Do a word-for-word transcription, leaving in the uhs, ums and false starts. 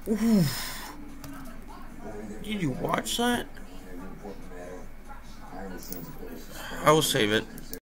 Oof. Did you watch that? I will save it.